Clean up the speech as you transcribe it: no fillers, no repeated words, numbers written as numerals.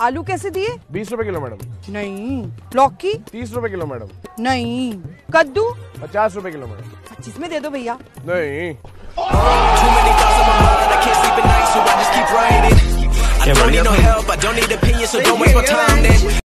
आलू कैसे दिए? 20 रुपए किलो मैडम। नहीं। लौकी? 30 रुपए किलो मैडम। नहीं। कद्दू? 50 रुपए किलो मैडम। 25 में दे दो भैया। नहीं। I don't need no help, I don't need opinions, so don't waste my time then.